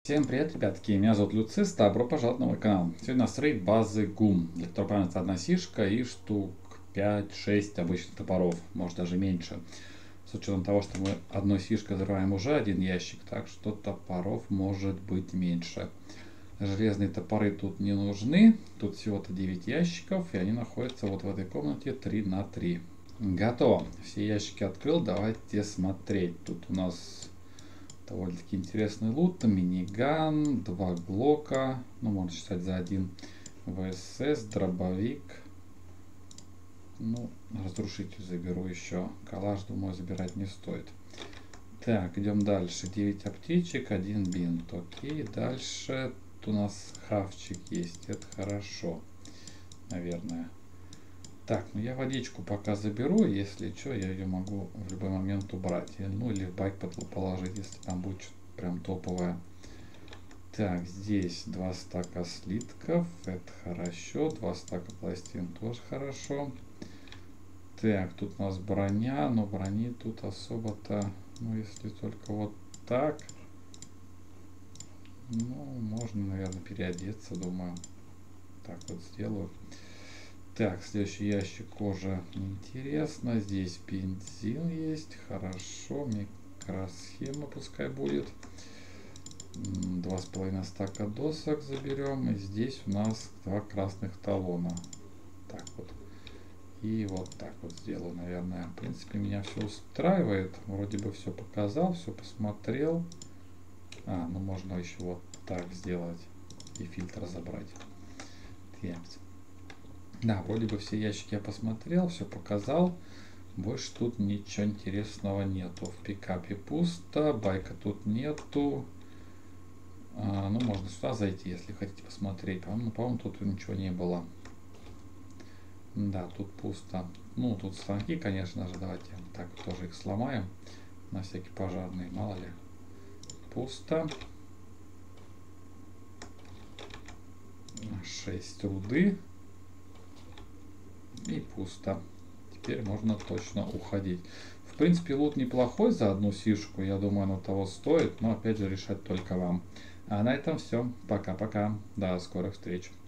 Всем привет, ребятки, меня зовут Люцис, добро пожаловать на мой канал. Сегодня у нас рейд базы ГУМ, для которой понадобится одна сишка и штук 5-6 обычных топоров, может даже меньше. С учетом того, что мы одной сишкой взрываем уже один ящик, так что топоров может быть меньше. Железные топоры тут не нужны, тут всего-то 9 ящиков, и они находятся вот в этой комнате 3 на 3. Готово, все ящики открыл, давайте смотреть. Тут у нас довольно-таки интересный лут, миниган, 2 глока, ну можно считать за один, ВСС, дробовик, ну разрушитель заберу еще, калаш думаю забирать не стоит. Так, идем дальше, 9 аптечек, 1 бинт, окей, дальше тут у нас хавчик есть, это хорошо, наверное. Так, ну я водичку пока заберу, если что, я ее могу в любой момент убрать. Ну или в бак положить, если там будет что-то прям топовое. Так, здесь 2 стака слитков, это хорошо. 2 стака пластин тоже хорошо. Так, тут у нас броня, но брони тут особо-то, ну если только вот так. Ну, можно, наверное, переодеться, думаю. Так вот сделаю. Так, следующий ящик кожа интересно. Здесь бензин есть. Хорошо. Микросхема пускай будет. 2,5 стака досок заберем. И здесь у нас 2 красных талона. Так вот. И вот так вот сделаю, наверное. В принципе, меня все устраивает. Вроде бы все показал, все посмотрел. Ну можно еще вот так сделать. И фильтр забрать. Так. Да, вроде бы все ящики я посмотрел, все показал. Больше тут ничего интересного нету. В пикапе пусто, байка тут нету. Ну, можно сюда зайти, если хотите посмотреть. По-моему, тут ничего не было. Да, тут пусто. Ну, тут станки, конечно же. Давайте так тоже их сломаем. На всякий пожарный, мало ли. Пусто. 6 руды. И пусто. Теперь можно точно уходить. В принципе, лут неплохой за одну сишку. Я думаю, оно того стоит. Но опять же решать только вам. А на этом все. Пока-пока. До скорых встреч.